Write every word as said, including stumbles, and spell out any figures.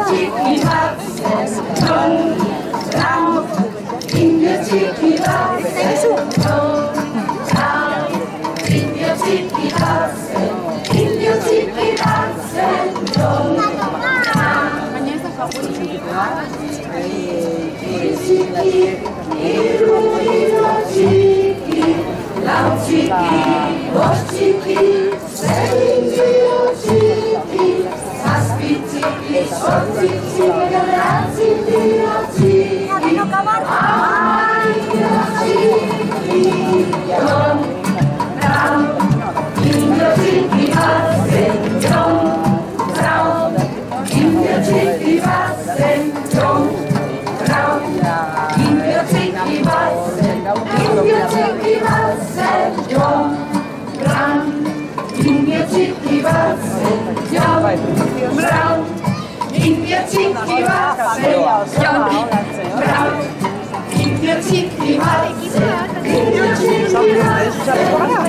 Tiki Batzen, Dong, Dang, in your Tiki Batzen, Dong, Dang, in your Tiki Batzen, in your Tiki Batzen, Dong, Dang. Tiki, Iru, Iru, Tiki, Lau Tiki, Los Tiki, Selindio Tiki, Aspi Tiki, Soti Tiki, Ragazzi Dio Tiki, Aia Tiki, Dom, Dam, Indio Tiki Batzen, Dom, Dam, Indio Tiki Batzen, Dom, Dam, Indio Tiki Batzen, Indio Tiki Batzen, Dom, Dam, Indio Tiki Batzen, Dom, Dam, Indio Tiki Batzen, Dom, Dam, Indio Tiki Batzen, Indio Tiki Batzen.